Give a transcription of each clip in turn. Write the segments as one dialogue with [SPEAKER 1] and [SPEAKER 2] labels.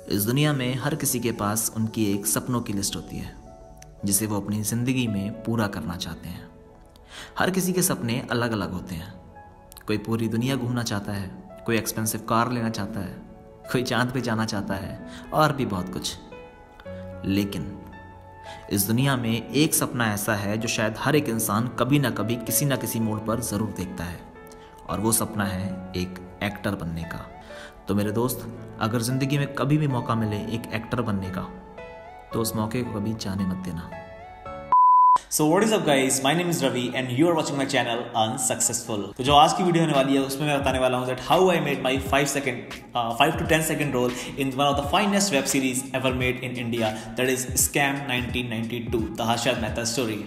[SPEAKER 1] इस दुनिया में हर किसी के पास उनकी एक सपनों की लिस्ट होती है जिसे वो अपनी ज़िंदगी में पूरा करना चाहते हैं। हर किसी के सपने अलग अलग होते हैं। कोई पूरी दुनिया घूमना चाहता है, कोई एक्सपेंसिव कार लेना चाहता है, कोई चांद पे जाना चाहता है और भी बहुत कुछ। लेकिन इस दुनिया में एक सपना ऐसा है जो शायद हर एक इंसान कभी ना कभी किसी ना किसी मोड़ पर ज़रूर देखता है, और वो सपना है एक एक्टर बनने का। तो मेरे दोस्त, अगर ज़िंदगी में कभी भी मौका मिले एक एक्टर बनने का, तो उस मौके को कभी जाने मत देना।
[SPEAKER 2] So what is up guys, my name is Ravi and you are watching my channel Unsuccessful। तो जो आज की वीडियो होने वाली है उसमें मैं बताने वाला हूँ that how I made my 5 to 10 second role in one of the finest web series ever made in India, that is Scam 1992, the Harshad Mehta story।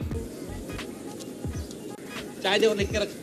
[SPEAKER 3] चाय दे लिख के रख।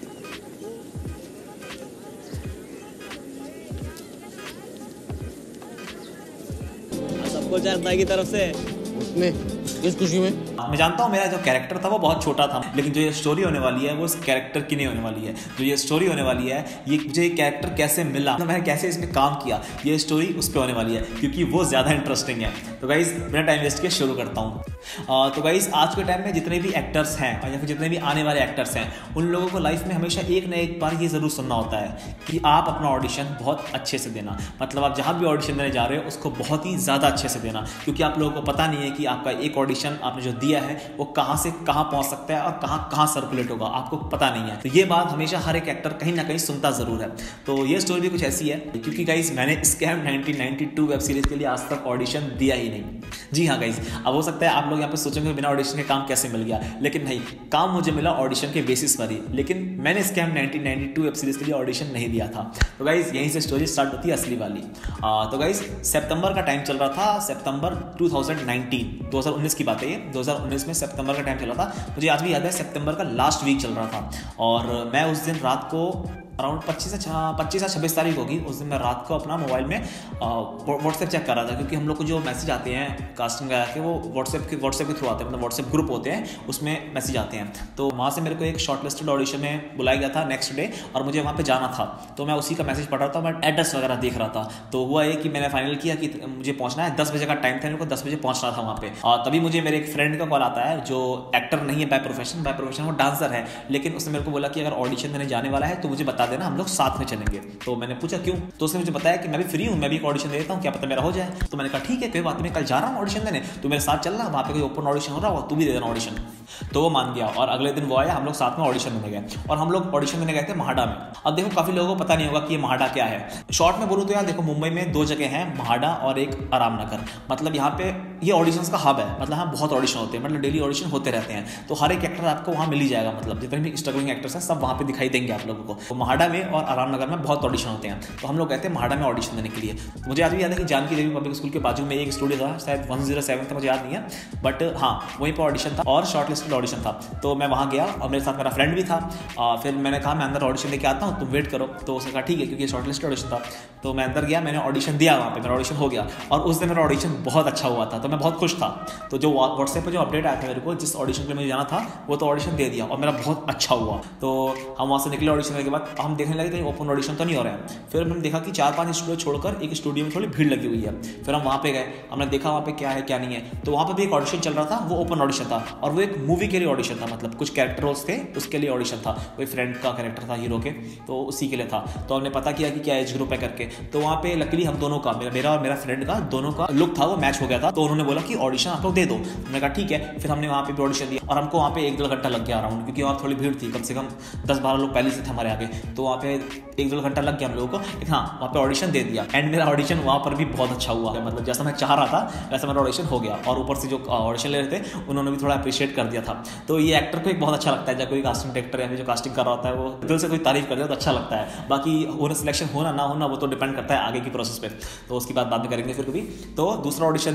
[SPEAKER 3] सबको चाय की तरफ से उसने किस खुशी में।
[SPEAKER 2] मैं जानता हूँ मेरा जो कैरेक्टर था वो बहुत छोटा था, लेकिन जो ये स्टोरी होने वाली है वो इस कैरेक्टर की नहीं होने वाली है। जो ये स्टोरी होने वाली है, ये मुझे कैरेक्टर कैसे मिला, मैंने कैसे इसमें काम किया, ये स्टोरी उस पर होने वाली है, क्योंकि वो ज़्यादा इंटरेस्टिंग है। तो गाइज़ बिना टाइम वेस्ट किए शुरू करता हूँ। तो गाइज़ आज के टाइम में जितने भी एक्टर्स हैं और या फिर जितने भी आने वाले एक्टर्स हैं, उन लोगों को लाइफ में हमेशा एक ना एक बार ये ज़रूर सुनना होता है कि आप अपना ऑडिशन बहुत अच्छे से देना। मतलब आप जहाँ भी ऑडिशन देने जा रहे हो उसको बहुत ही ज़्यादा अच्छे से देना, क्योंकि आप लोगों को पता नहीं है कि आपका एक ऑडिशन आपने जो दिया है वो कहाँ से कहाँ पहुँच सकता है और कहाँ सर्कुलेट होगा, आपको पता नहीं है। तो ये बात हमेशा हर एक एक्टर कहीं ना कहीं सुनता ज़रूर है। तो ये स्टोरी भी कुछ ऐसी है, क्योंकि गाइज मैंने स्कैम 1992 वेब सीरीज़ के लिए आज तक ऑडिशन दिया ही नहीं। जी हाँ गाइज, अब हो सकता है आप लोग यहाँ पे सोचेंगे बिना ऑडिशन के काम कैसे मिल गया, लेकिन नहीं, काम मुझे मिला ऑडिशन के बेसिस पर ही। लेकिन मैंने स्कैम 1992 वेब सीरीज़ के लिए ऑडिशन नहीं दिया था। तो गाइज यहीं से स्टोरी स्टार्ट होती है असली वाली। तो गाइज सितंबर का टाइम चल रहा था, सितंबर 2019 की बात है ये। 2019 में सितंबर का टाइम चल रहा था, मुझे आज भी याद है। सितंबर का लास्ट वीक चल रहा था और मैं उस दिन रात को अराउंड 25 या 26 तारीख होगी। उस दिन मैं रात को अपना मोबाइल में व्हाट्सएप चेक कर रहा था, क्योंकि हम लोग को जो मैसेज आते हैं कास्टिंग वगैरह के वो व्हाट्सएप के थ्रू आते हैं, मतलब व्हाट्सएप ग्रुप होते हैं, उसमें मैसेज आते हैं। तो वहाँ से मेरे को एक शॉर्ट लिस्टेड ऑडिशन में बुलाया गया था नेक्स्ट डे, और मुझे वहाँ पे जाना था। तो मैं उसी का मैसेज पढ़ रहा था, मैं एड्रेस वगैरह देख रहा था। तो हुआ है कि मैंने फाइनल किया कि मुझे पहुँचना है, 10 बजे का टाइम था, मेरे को 10 बजे पहुँचना था वहाँ पे। और तभी मुझे मेरे एक फ्रेंड का कॉल आता है जो एक्टर नहीं है बाय प्रोफेशन वो डांसर है, लेकिन उसने मेरे को बोला कि अगर ऑडिशन देने जाने वाला है तो मुझे बता देना, हम लोग साथ में चलेंगे। तो मैंने पूछा क्यों, तो उसने मुझे बताया कि मैं भी फ्री हूँ, मैं भी एक ऑडिशन दे देता हूँ, क्या पता मेरा हो जाए। तो मैंने कहा ठीक है, कोई बात नहीं, कल जा रहा हूँ ऑडिशन देने, तू मेरे साथ चलना, वहाँ पे कोई ओपन ऑडिशन हो रहा होगा, तू भी दे देना ऑडिशन। तो वो मान गया और अगले दिन वो आया, हम लोग साथ में ऑडिशन देने गए। और हम लोग ऑडिशन देने गए थे महाडा में। अब देखो काफ़ी लोगों को पता नहीं होगा कि ये महाडा क्या है। शॉर्ट में बोलूँ तो यार देखो, मुंबई में 2 जगह हैं, महाडा और एक आराम नगर। मतलब यहाँ पे ये ऑडिशंस का हब है, मतलब यहाँ बहुत ऑडिशन होते हैं, मतलब डेली ऑडिशन होते रहते हैं। तो हर एक एक्टर आपको वहाँ मिल ही जाएगा, मतलब जितने भी स्ट्रगलिंग एक्टर्स हैं सब वहाँ पे दिखाई देंगे आप लोगों को। तो महाडा में और आराम नगर में बहुत ऑडिशन होते हैं। तो हम लोग कहते हैं महाडा में ऑडिशन देने के लिए। तो मुझे आज भी याद है कि जानकी देवी पब्लिक स्कूल के बाजू में एक स्टूडियो था, शायद 107 था, मुझे याद नहीं है, बट हाँ वहीं पर ऑडिशन था और शॉर्ट लिस्टेड ऑडिशन था। तो मैं वहाँ गया और मेरे साथ मेरा फ्रेंड भी था। फिर मैंने कहा मैं अंदर ऑडिशन लेके आता हूँ, तुम वेट करो। तो उसने कहा ठीक है, क्योंकि शॉर्ट लिस्टेड ऑडिशन था। तो मैं अंदर गया, मैंने ऑडिशन दिया, वहाँ पे मेरा ऑडिशन हो गया और उस दिन मेरा ऑडिशन बहुत अच्छा हुआ था, तो मैं बहुत खुश था। तो जो व्हाट्सएप पर जो अपडेट आया था मेरे को, जिस ऑडिशन के लिए मुझे जाना था वो तो ऑडिशन दे दिया और मेरा बहुत अच्छा हुआ। तो हम वहाँ से निकले ऑडिशन देने के बाद, हम देखने लगे कहीं ओपन ऑडिशन तो नहीं हो रहा है। फिर हमने देखा कि 4-5 स्टूडियो छोड़कर एक स्टूडियो में थोड़ी भीड़ लगी हुई है। फिर हम वहाँ पे गए, हमने देखा वहाँ पे क्या है क्या नहीं है। तो वहाँ पे भी एक ऑडिशन चल रहा था, वो ओपन ऑडिशन था और वो एक मूवी के लिए ऑडिशन था, मतलब कुछ कैरेक्टर रोल्स थे, उसके लिए ऑडिशन था। कोई फ्रेंड का कैरेक्टर था हीरो के, तो उसी के लिए था। तो हमने पता किया कि क्या एज ग्रुप है करके। तो वहाँ पे लकीली हम दोनों का, मेरा और मेरा फ्रेंड का दोनों का लुक था वो मैच हो गया था। तो उन्होंने बोला कि ऑडिशन आप लोग दे दो। हमने कहा ठीक है। फिर हमने वहाँ पे भी ऑडिशन दिया और हमको वहाँ पे 1-2 घंटा लग गया अराउंड, क्योंकि वहाँ थोड़ी भीड़ थी, कम से कम 10-12 लोग पहले से थे हमारे आगे। तो वहाँ पे 1-2 घंटा लग गया हम लोगों को, लेकिन हाँ वहाँ पे ऑडिशन दे दिया। एंड मेरा ऑडिशन वहाँ पर भी बहुत अच्छा हुआ, मतलब जैसा मैं चाह रहा था वैसा मेरा ऑडिशन हो गया। और ऊपर से जो ऑडिशन ले रहे थे उन्होंने भी थोड़ा अप्रिशिएट कर दिया था। तो ये एक्टर को एक बहुत अच्छा लगता है जब कोई कास्टिंग डायरेक्टर या फिर जो कास्टिंग कर रहा होता है वो दिल से कोई तारीफ कर दिया तो अच्छा लगता है। बाकी सिलेक्शन होना ना होना वो तो डिपेंड करता है आगे की प्रोसेस पे, तो उसकी बात बाद में करेंगे फिर कभी। तो दूसरा ऑडिशन दिया मैंने, वो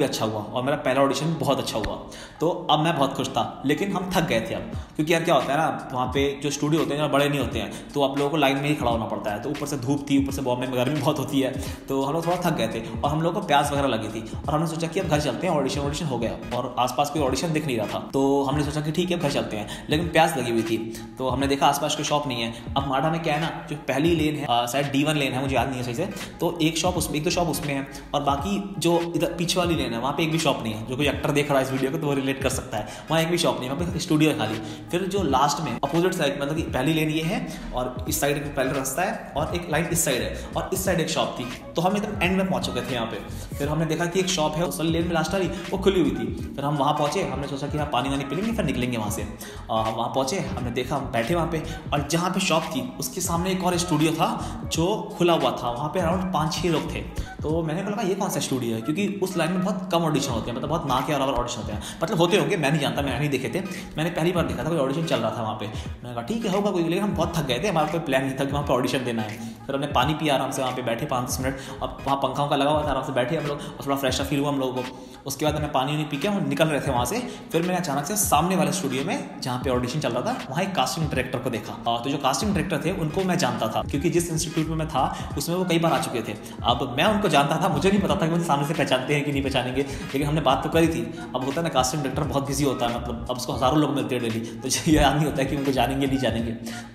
[SPEAKER 2] भी अच्छा हुआ और मेरा पहला ऑडिशन भी बहुत अच्छा हुआ। तो अब मैं बहुत खुश था, लेकिन हम थक गए थे अब, क्योंकि यार क्या होता है ना, वहाँ पे जो स्टूडियो होते हैं बड़े नहीं होते हैं, तो आप लोगों को लाइन में ही खड़ा होना पड़ता है। तो ऊपर से धूप थी, ऊपर से बॉम्बे में गर्मी बहुत होती है, तो हम लोग थोड़ा थक गए थे और हम लोग को प्यास वगैरह लगी थी और हमने सोचा कि अब घर चलते हैं, ऑडिशन हो गया और आसपास कोई ऑडिशन दिख नहीं रहा था। तो हमने सोचा कि ठीक है घर चलते हैं, लेकिन प्यास लगी हुई थी। तो हमने देखा आसपास कोई शॉप नहीं है। अब माडा में क्या है ना, जो पहली लेन है शायद D1 लेन है, मुझे याद नहीं है सही से, तो एक दो शॉप उसमें है और बाकी जो इधर पीछे वाली लेन है वहाँ पे एक भी शॉप नहीं है। जो कोई एक्टर देख रहा है इस वीडियो को तो वो रिलेट कर सकता है, वहाँ एक भी शॉप नहीं है, वहाँ पे स्टूडियो है खाली। फिर जो लास्ट में अपोजिट साइड, मतलब कि पहली लेन ये है और इस साइड पहले रास्ता है और एक लाइन इस साइड है और इस साइड एक शॉप थी। तो हम एकदम एंड में पहुंच चुके थे यहाँ पे। फिर हमने देखा कि एक शॉप है उस वाली लेन में लास्ट वाली, वो खुली हुई थी। फिर हम वहाँ पहुंचे, हमने सोचा कि हाँ पानी वानी पी लेंगे फिर निकलेंगे वहाँ से। हम वहाँ पहुंचे, हमने देखा, हम बैठे वहाँ पे और जहाँ पे शॉप थी उसके सामने एक और स्टूडियो था जो खुला हुआ था। वहाँ पे अराउंड 5-6 लोग थे। तो मैंने कहा ये कौन सा स्टूडियो है, क्योंकि उस लाइन में बहुत कम ऑडिशन होते हैं, मतलब बहुत ना के बराबर ऑडिशन होते हैं, मतलब होते होंगे, मैं नहीं जानता, मैंने नहीं देखे थे, मैंने पहली बार देखा था कोई ऑडिशन चल रहा था वहाँ पे। मैंने कहा ठीक है होगा कोई, लेकिन हम बहुत थक गए थे, हमारा कोई प्लान नहीं था कि वहाँ पे ऑडिशन देना है। फिर हमने पानी पिया आराम से, वहाँ पे बैठे 5-10 मिनट और वहाँ पंखा का लगा हुआ था, आराम से बैठे हम लोग और थोड़ा फ्रेश फील हुआ हम लोगों को। उसके बाद हमें पानी पी के हम निकल रहे थे वहाँ से। फिर मैंने अचानक से सामने वाले स्टूडियो में जहाँ पे ऑडिशन चल रहा था वहाँ एक कास्टिंग डायरेक्टर को देखा। तो जो कास्टिंग डायरेक्टर थे उनको मैं जानता था, क्योंकि जिस इंस्टीट्यूट में मैं था उसमें वो कई बार आ चुके थे। अब मैं उनको जानता था, मुझे नहीं पता था कि मुझे सामने से पहचानते हैं कि नहीं पहचानेंगे, लेकिन हमने बात तो करी थी। अब होता है ना कास्टिंग डायरेक्टर बहुत बिजी होता है, मतलब अब उसको हज़ारों लोग मिलते हैं डेली, तो ये याद नहीं होता है कि उनको जानेंगे नहीं जानेंगे।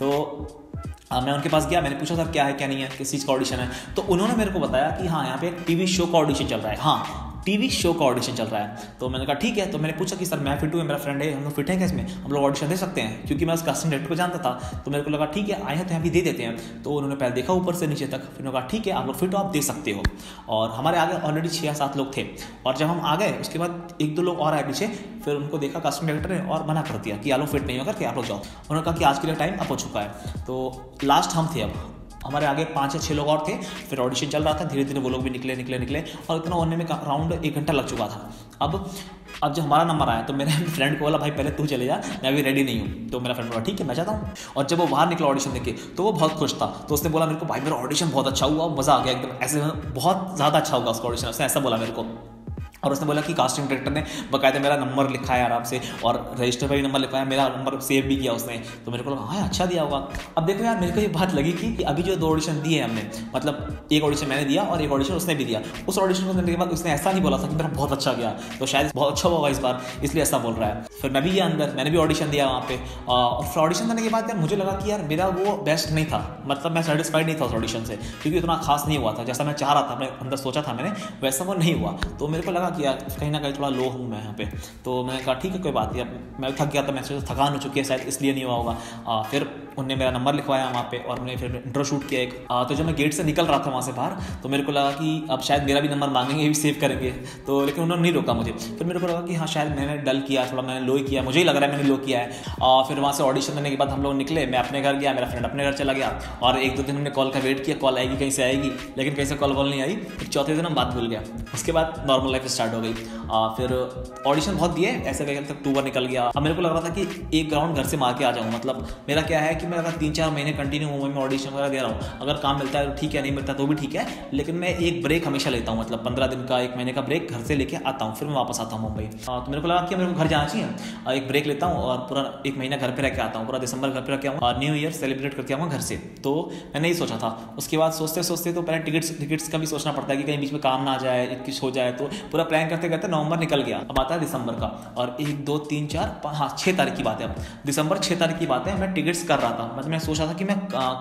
[SPEAKER 2] तो मैं उनके पास गया, मैंने पूछा सर क्या है क्या नहीं है, किस चीज़ का ऑडिशन है। तो उन्होंने मेरे को बताया कि हाँ यहाँ पे एक टीवी शो का ऑडिशन चल रहा है। हाँ टीवी शो का ऑडिशन चल रहा है। तो मैंने कहा ठीक है। तो मैंने पूछा कि सर मैं फिट हूँ, मेरा फ्रेंड है, हम लोग फिट हैं क्या इसमें, हम लोग ऑडिशन दे सकते हैं, क्योंकि मैं उस कास्टिंग डायरेक्टर को जानता था। तो मेरे को लगा ठीक है आए हैं तो यहाँ भी दे देते हैं। तो उन्होंने पहले देखा ऊपर से नीचे तक, फिर उन्होंने कहा ठीक है आप लोग फिट हो, आप दे सकते हो। और हमारे आगे ऑलरेडी 6-7 लोग थे और जब हम आ गए उसके बाद 1-2 लोग और आए पीछे। फिर उनको देखा कास्टिंग डायरेक्टर ने और मना कर दिया कि आप लोग फिट नहीं हो करके आप लोग जाओ। उन्होंने कहा कि आज के लिए टाइम अप हो चुका है। तो लास्ट हम थे, अब हमारे आगे 5 या 6 लोग और थे। फिर ऑडिशन चल रहा था, धीरे धीरे वो लोग भी निकले और इतना होने में अराउंड 1 घंटा लग चुका था। अब जब हमारा नंबर आया तो मेरे फ्रेंड को बोला भाई पहले तू चले जा, मैं अभी रेडी नहीं हूँ। तो मेरा फ्रेंड बोला ठीक है मैं जाता हूँ। और जब वो बाहर निकला ऑडिशन देके तो वो बहुत खुश था। तो उसने बोला मेरे को भाई मेरा ऑडिशन बहुत अच्छा हुआ, मज़ा आ गया एकदम, ऐसे बहुत ज़्यादा अच्छा होगा उसका ऑडिशन, उसने ऐसा बोला मेरे को। और उसने बोला कि कास्टिंग डायरेक्टर ने बाकायदा मेरा नंबर लिखा है आराम से और रजिस्टर पर भी नंबर लिखा है, मेरा नंबर सेव भी किया उसने। तो मेरे को लगा हाँ अच्छा दिया होगा। अब देखो यार मेरे को ये बात लगी कि अभी जो 2 ऑडिशन दिए हमने, मतलब एक ऑडिशन मैंने दिया और एक ऑडिशन उसने भी दिया। उस ऑडिशन को देने के बाद उसने ऐसा नहीं बोला था कि मेरा बहुत अच्छा गया, तो शायद बहुत अच्छा होगा इस बार, इसलिए ऐसा बोल रहा है। फिर मैं भी गया अंदर, मैंने भी ऑडिशन दिया वहाँ पे। और फिर ऑडिशन देने के बाद यार मुझे लगा कि यार मेरा वो बेस्ट नहीं था, मतलब मैं सेटिस्फाइड नहीं था उस ऑडिशन से, क्योंकि उतना खास नहीं हुआ था जैसा मैं चाह रहा था, अपने अंदर सोचा था मैंने, वैसा वो नहीं हुआ। तो मेरे को लगा कि यार कहीं ना कहीं थोड़ा लो हूँ मैं यहाँ पे। तो मैंने कहा ठीक है कोई बात नहीं, मैं थक गया था, मैं सोचा थकान हो चुकी है शायद इसलिए नहीं हुआ होगा। फिर उनने मेरा नंबर लिखवाया वहाँ पे और मैंने फिर इंट्रो शूट किया एक। तो जब मैं गेट से निकल रहा था वहाँ से बाहर तो मेरे को लगा कि अब शायद मेरा भी नंबर मांगेंगे, ये भी सेव करेंगे। तो लेकिन उन्होंने नहीं रोका मुझे। फिर मेरे को लगा कि हाँ शायद मैंने डल किया, थोड़ा मैंने लो किया, मुझे ही लग रहा है मैंने लो किया है। फिर वहाँ से ऑडिशन देने के बाद हम लोग निकले, मैं अपने घर गया, मेरा फ्रेंड अपने घर चला गया। और 1-2 दिन हमने कॉल का वेट किया, कॉल आएगी कहीं से आएगी, लेकिन कहीं से कॉल नहीं आई। फिर चौथे दिन हम बात भूल गया, उसके बाद नॉर्मल लाइफ स्टार्ट हो गई। फिर ऑडिशन बहुत दिए, ऐसे वगैरह तक 2 बार निकल गया। अब मेरे को लग रहा था कि एक ग्राउंड घर से मार के आ जाऊँ, मतलब मेरा क्या है कि मैं अगर 3-4 महीने कंटिन्यू मुंबई में ऑडिशन वगैरह दे रहा हूँ, अगर काम मिलता है तो ठीक है, नहीं मिलता तो भी ठीक है, लेकिन मैं एक ब्रेक हमेशा लेता हूँ, मतलब 15 दिन का 1 महीने का ब्रेक घर से लेके आता हूँ, फिर मैं वापस आता हूँ मुंबई। तो मेरे को लगा कि मेरे को घर जाना चाहिए, एक ब्रेक लेता हूँ और पूरा 1 महीना घर पे रह के आता हूँ, पूरा दिसंबर घर पे रह के आऊँ और न्यू ईयर सेलिब्रेट करके आऊँगा घर से। तो मैंने यही सोचा था। उसके बाद सोचते सोचते तो पहले टिकट्स का भी सोचना पड़ता है कि कहीं बीच में काम ना आ जाए, कुछ हो जाए। तो पूरा प्लान करते करते नवंबर निकल गया, अब आता है दिसंबर का। और 1, 2, 3, 4, 5, हाँ 6 तारीख की बात है, अब दिसंबर 6 तारीख की बात है। मैं टिकट्स कर रहा था, मतलब मैं सोच रहा था कि मैं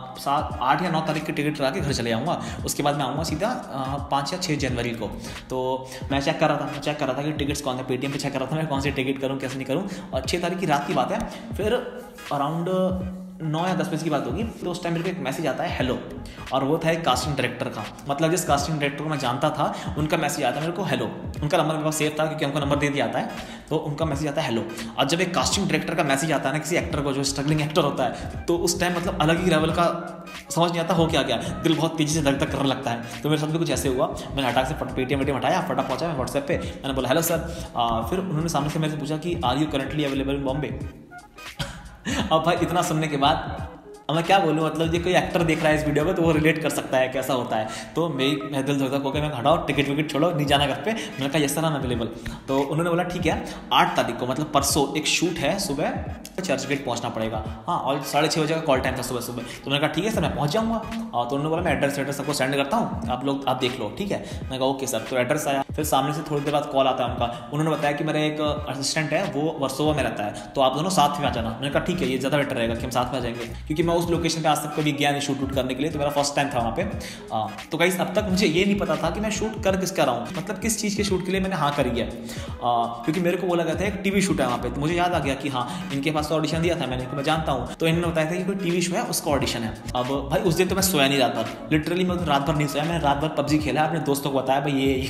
[SPEAKER 2] 8 या 9 तारीख की टिकट करा के घर चले जाऊँगा, उसके बाद मैं आऊँगा सीधा 5 या 6 जनवरी को। तो मैं चेक कर रहा था कि टिकट्स कौन है, पेटीएम पे चेक कर रहा था मैं कौन सी टिकट करूँ कैसे नहीं करूँ। और 6 तारीख की रात की बात है, फिर अराउंड 9 या 10 बजे की बात होगी। तो उस टाइम मेरे को एक मैसेज आता है हेलो, और वो था एक कास्टिंग डायरेक्टर का, मतलब जिस कास्टिंग डायरेक्टर को मैं जानता था उनका मैसेज आता है मेरे को हेलो। उनका नंबर मेरे पास सेव था क्योंकि उनका नंबर दे दिया आता है, तो उनका मैसेज आता है हेलो। और जब एक कास्टिंग डायरेक्टर का मैसेज आता है ना किसी एक्टर को, जो स्ट्रगलिंग एक्टर होता है, तो उस टाइम मतलब अलग ही लेवल का समझ नहीं आता हो क्या गया, दिल बहुत तेजी से धक धक करने लगता है। तो मेरे साथ भी कुछ ऐसे हुआ, मैंने हटा से पेटीएम हटाया, फटा पहुंचा मैं व्हाट्सएप पे, मैंने बोला हेलो सर। फिर उन्होंने सामने से मेरे से पूछा कि are you currently available in Bombay. अब भाई इतना सुनने के बाद अब मैं क्या बोलूँ, मतलब ये कोई एक्टर देख रहा है इस वीडियो को तो वो रिलेट कर सकता है कैसा होता है। तो मैं दिल धोता को मैं हटाओ, टिकट विकेट छोड़ो, नहीं जाना घर पे। मैंने कहा यस सर, I'm अवेलेबल। तो उन्होंने बोला ठीक है, 8 तारीख को मतलब परसों एक शूट है, सुबह चर्च गेट पहुंचना पड़ेगा। हाँ, और 6:30 बजे का कॉल टाइम था सुबह। तो मैंने कहा ठीक है सर, मैं पहुंच जाऊँगा। तो उन्होंने बोला मैं एड्रेस सबको सेंड करता हूँ, आप देख लो, ठीक है। मैंने कहा ओके सर। तो एड्रेस आया, फिर सामने से थोड़ी देर बाद कॉल आता है उनका। उन्होंने बताया कि मेरा एक असिस्टेंट है वो वर्सोवा में रहता है, तो आप दोनों साथ में आ जाना। मैंने कहा ठीक है, ये ज़्यादा बेटर रहेगा कि हम साथ में आ जाएंगे, क्योंकि मैं उस लोकेशन पे आज तक कभी गया नहीं शूट करने के लिए, तो मेरा फर्स्ट टाइम था वहाँ पे। तो गाइस अब तक मुझे ये नहीं पता था कि मैं शूट कर किसका रहा हूँ, मतलब किस चीज़ के शूट के लिए मैंने हाँ करी है। क्योंकि मेरे को बोला गया था एक टीवी शूट है वहाँ पे, तो मुझे याद आ गया कि हाँ इनके पास तो ऑडिशन दिया था मैंने, मैं जानता हूँ। तो इन्होंने बताया था कि कोई टीवी शो है, उसका ऑडिशन है। अब भाई उस दिन तो मैं सोया नहीं रात भर, लिटरली मैं रात भर नहीं सोया। मैंने रात भर पबजी खेला, अपने दोस्तों को बताया भाई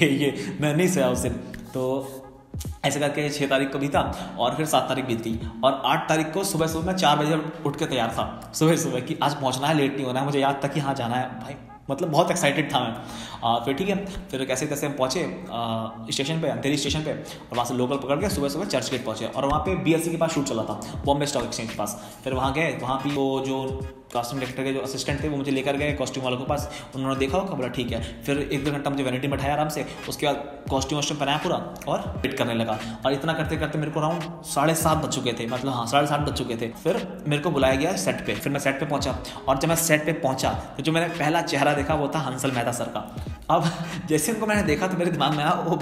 [SPEAKER 2] ये मैं नहीं सोया उस दिन। तो ऐसे करके 6 तारीख को बीता और फिर 7 तारीख बीती, और 8 तारीख को सुबह मैं 4 बजे उठ के तैयार था सुबह कि आज पहुंचना है, लेट नहीं होना है। मुझे याद था कि हाँ जाना है भाई, मतलब बहुत एक्साइटेड था मैं। फिर ठीक है, फिर कैसे तैसे हम पहुँचे स्टेशन पे, अंधेरी स्टेशन पे, और वहाँ से लोकल पकड़ के सुबह चर्च गेट पहुँचे। और वहाँ पे BLC के पास शूट चला था, बॉम्बे स्टॉक एक्सचेंज के पास। फिर वहाँ गए, वहाँ भी वो जो कास्टिंग डायरेक्टर के जो असिस्टेंट थे वो मुझे लेकर गए कॉस्ट्यूम वालों के पास। उन्होंने देखा होगा, बोला ठीक है। फिर 1-2 घंटा मुझे वैनिटी में बैठाया आराम से, उसके बाद कॉस्ट्यूम पहनाया पूरा और वेट करने लगा। और इतना करते करते मेरे को अराउंड 7:30 बज चुके थे, मतलब हाँ 7:30 बज चुके थे। फिर मेरे को बुलाया गया सेट पे। फिर मैं सेट पे पहुंचा, और जब मैं सेट पे पहुंचा तो जो मैंने पहला चेहरा देखा वो था हंसल मेहता सर का। अब जैसे उनको मैंने देखा तो मेरे दिमाग में आया वो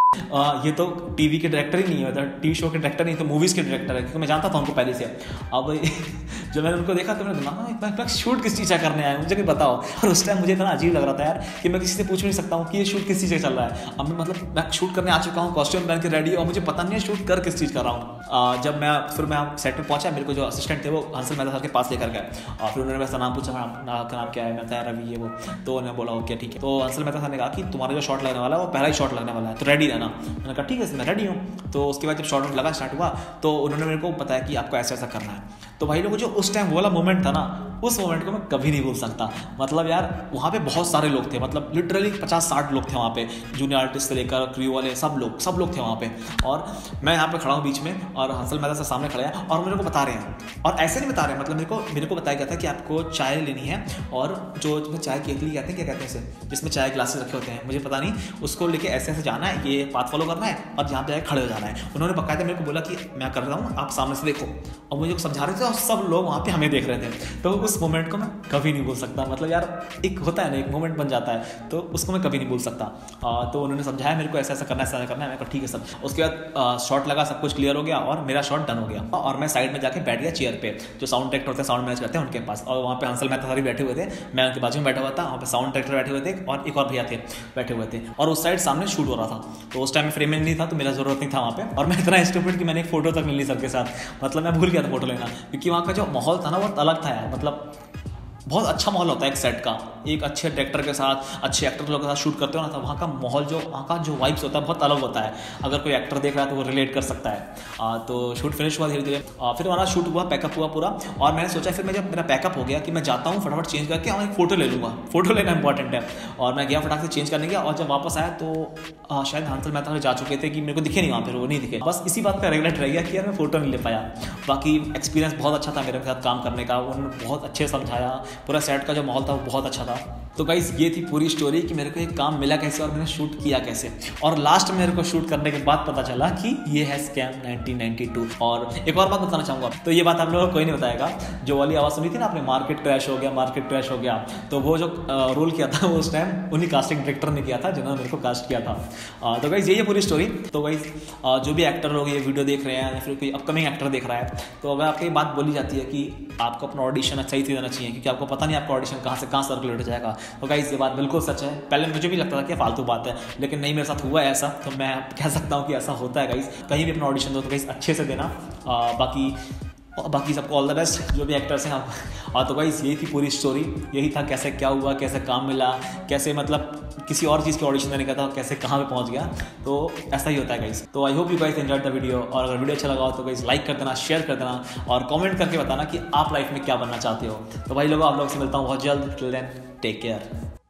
[SPEAKER 2] ये तो टीवी के डायरेक्टर ही नहीं है, मतलब टीवी शो के डायरेक्टर नहीं, तो मूवीज़ के डायरेक्टर है, क्योंकि मैं जानता था उनको पहले से। अब जब मैंने उनको देखा तो मेरे दिमाग में शूट किस चीज़ का करने आया, मुझे भी बताओ। और उस टाइम मुझे इतना अजीब लग रहा था यार कि मैं किसी से पूछ नहीं सकता हूँ कि ये शूट किस चीज़ का चल रहा है। अब मतलब मैं शूट करने आ चुका हूँ, कॉस्ट्यूम पहन के रेडी, और मुझे पता नहीं है शूट कर किस चीज़ कर रहा हूँ। जब मैं सेट पर पहुँचा, मेरे को जो असिस्टेंट थे वो हंसल मेहता सर के पास लेकर गए, और फिर उन्होंने वैसा नाम पूछा, आपका नाम क्या है? मैं बताया रवि, ये वो। तो उन्होंने बोला ओके ठीक है। तो हंसल मेहता सर ने कहा कि तुम्हारा जो शॉट लगने वाला है वो पहला ही शॉट लगने वाला है, तो रेडी रहना। मैंने कहा ठीक है मैं रेडी हूँ। तो उसके बाद जब शॉट लगा स्टार्ट हुआ तो उन्होंने मेरे को बताया कि आपको ऐसा करना है। तो भाई लोग जो उस टाइम वाला मोमेंट था ना, उस मोमेंट को मैं कभी नहीं भूल सकता। मतलब यार वहाँ पे बहुत सारे लोग थे, मतलब लिटरली 50-60 लोग थे वहाँ पे, जूनियर आर्टिस्ट से लेकर क्रू वाले सब लोग थे वहाँ पे। और मैं यहाँ पे खड़ा हूँ बीच में, और हंसल मेहता सर सामने खड़े हैं और मेरे को बता रहे हैं, और ऐसे नहीं बता रहे, मतलब मेरे को बताया गया था कि आपको चाय लेनी है, और जो चाय केतली कहते हैं, क्या कहते हैं इसे, जिसमें चाय ग्लासेस रखे होते हैं, मुझे पता नहीं, उसको लेके ऐसे जाना है, ये पाथ फॉलो करना है, और जहाँ पे खड़े हो जाना है। उन्होंने बकायदा मेरे को बोला कि मैं कर रहा हूँ, आप सामने से देखो, और मुझे समझा रहे थे, और सब लोग वहाँ पे हमें देख रहे थे। तो उस मोमेंट को मैं कभी नहीं भूल सकता। मतलब यार एक होता है ना, एक मोमेंट बन जाता है, तो उसको मैं कभी नहीं भूल सकता। तो उन्होंने समझाया मेरे को ऐसा करना है, ऐसा करना है। मैं कहा ठीक है सब। उसके बाद शॉट लगा, सब कुछ क्लियर हो गया, और मेरा शॉट डन हो गया, और मैं साइड में जाके बैठ गया चेयर पे, जो साउंड डायरेक्टर होते हैं, साउंड मैनेज करते हैं, उनके पास। और वहाँ पे हंसल मेहता सर बैठे हुए थे, मैं उनके बाजू में बैठा हुआ था, वहाँ पे साउंड डायरेक्टर बैठे हुए थे, और एक और भैया थे बैठे हुए थे, और उस साइड सामने शूट हो रहा था। तो उस टाइम में फ्रेम में नहीं था, तो मेरा जरूरत नहीं था वहाँ पे, और मैं इतना स्टूपिड कि मैंने एक फोटो तक नहीं ली सर के साथ। मतलब मैं भूल गया था फोटो लेना, क्योंकि वहाँ का जो माहौल था ना बहुत अलग था यार। मतलब बहुत अच्छा माहौल होता है एक सेट का, एक अच्छे डायरेक्टर के साथ, अच्छे एक्टर लोगों के साथ शूट करते हो ना, तो वहाँ का माहौल, जो वहाँ का जो वाइब्स होता है बहुत अलग होता है। अगर कोई एक्टर देख रहा है तो वो रिलेट कर सकता है। तो शूट फिनिश हुआ धीरे धीरे, फिर हमारा शूट हुआ, पैकअप हुआ पूरा, और मैंने सोचा फिर मैं जब मेरा पैकअप हो गया कि मैं जाता हूँ फटाफट चेंज करके और एक फोटो ले लूँगा, फोटो लेना इंपॉर्टेंट है। और मैं गया फटाफट से चेंज करने गया, और जब वापस आया तो शायद हंसल मेहता जा चुके थे कि मेरे को दिखे नहीं वहाँ पर, वो नहीं दिखे। बस इसी बात का रिग्रेट रह गया कि यार मैं फोटो नहीं ले पाया। बाकी एक्सपीरियंस बहुत अच्छा था मेरे साथ काम करने का, उन्होंने बहुत अच्छे समझाया, पूरा सेट का जो माहौल था वो बहुत अच्छा था। तो गाइस ये थी पूरी स्टोरी कि मेरे को एक काम मिला कैसे और मैंने शूट किया कैसे, और लास्ट में मेरे को शूट करने के बाद पता चला कि ये है स्कैम 1992। और एक और बात बताना चाहूँगा, तो ये बात आप लोगों को कोई नहीं बताएगा, जो वाली आवाज़ सुनी थी ना आपने, मार्केट क्रैश हो गया, तो वो जो रोल किया था वो उस टाइम उन्हीं कास्टिंग डायरेक्टर ने किया था जिन्होंने मेरे को कास्ट किया था। तो गाइस यही पूरी स्टोरी। तो गाइस जो भी एक्टर लोग ये वीडियो देख रहे हैं, या फिर कोई अपकमिंग एक्टर देख रहा है, तो अगर आपको ये बात बोली जाती है कि आपको अपना ऑडिशन सही से देना चाहिए, क्योंकि आपको पता नहीं आपका ऑडिशन कहाँ से कहाँ सर्कुलेट हो जाएगा। तो गाइस ये बात बिल्कुल सच है। पहले मुझे भी लगता था कि फालतू बात है, लेकिन नहीं, मेरे साथ हुआ है ऐसा, तो मैं कह सकता हूँ कि ऐसा होता है गाइस। कहीं भी अपना ऑडिशन दो तो गाइस अच्छे से देना। बाकी सबको ऑल द बेस्ट जो भी एक्टर्स हैं आप। तो गाइस यही थी पूरी स्टोरी, यही था कैसे क्या हुआ, कैसे काम मिला, कैसे मतलब किसी और चीज़ के ऑडिशन देने का था, कैसे कहाँ पे पहुँच गया। तो ऐसा ही होता है गाइस। तो I hope you guys enjoyed the video, और अगर वीडियो अच्छा लगा हो तो गाइस लाइक कर देना, शेयर कर देना, और कमेंट करके बताना कि आप लाइफ में क्या बनना चाहते हो। तो भाई लोगों, आप लोगों से मिलता हूँ बहुत जल्द। Till then take care.